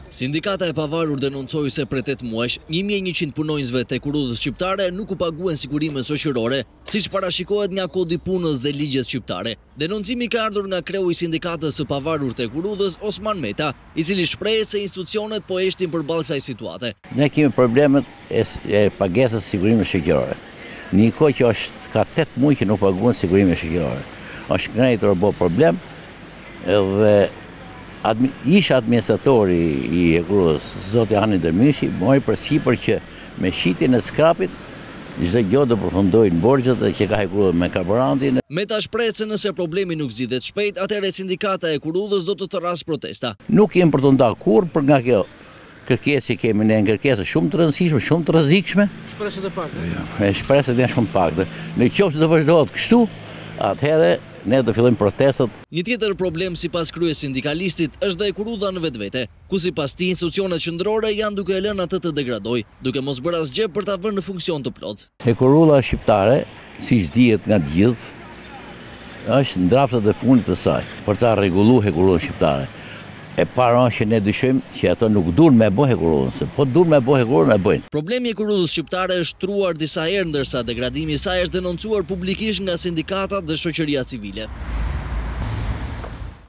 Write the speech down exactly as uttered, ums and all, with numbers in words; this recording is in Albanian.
Sindikata e pavarur denoncoi se për tetë muajsh, një mijë e njëqind punonjësve të Kurudhës shqiptare nuk u paguen sigurimet shoqërore, siç parashikohet nga Kodi i punës dhe ligjet shqiptare. Denoncimi ka ardhur nga kreu i sindikatës së pavarur të Kurudhës, Osman Meta, i cili shpreh se institucionet po heshtin përballë kësaj situate. Ne kemi problemet e, e pagesës sigurimeve shoqërore. Një kohë që është ka tetë muaj që nuk paguhen sigurimet shoqërore. Është ngritur bo problem edhe Admi, ish administratori i Kurudhës, zoti Hani Dermishi, mori përsipër që me shitjen e skrapit çdo gjë do përfundojnë borxhet dhe që ka Kurudhë me karburantin. Meta shpreh se nëse problemi nuk zgjidhet shpejt, atëherë sindikata e Kurudhës do të tërrasë protesta. Nuk jemi për të ndarë kurrë për nga kjo kërkesë që kemi ne, kërkesë shumë të rëndësishme, shumë të rrezikshme. Shpresat e pakta. Me shpresat janë shumë të pakta. Në qoftë se do vazhdohet kështu, atëherë ne do fillojmë protestat. Një tjetër problem sipas kryes sindikalistit është dhe e Kurudha në vetvete, ku sipas tij institucionet qendrore janë duke e lënë atë të degradojë, duke mos bërë asgjë për ta vënë në funksion të plotë. E Kurudha shqiptare, siç dihet nga të gjithë, është në draftat e fundit të saj për ta rregulluar Kurudhën shqiptare. E para është që ne dyshojmë që ato nuk duan me bëhe Kurudhën, se po duan me bëhe Kurudhën e bëjnë. Problemi i Kurudhës shqiptare është truar disa herë, ndërsa degradimi i saj është denoncuar publikisht nga sindikatat dhe shoqëria civile.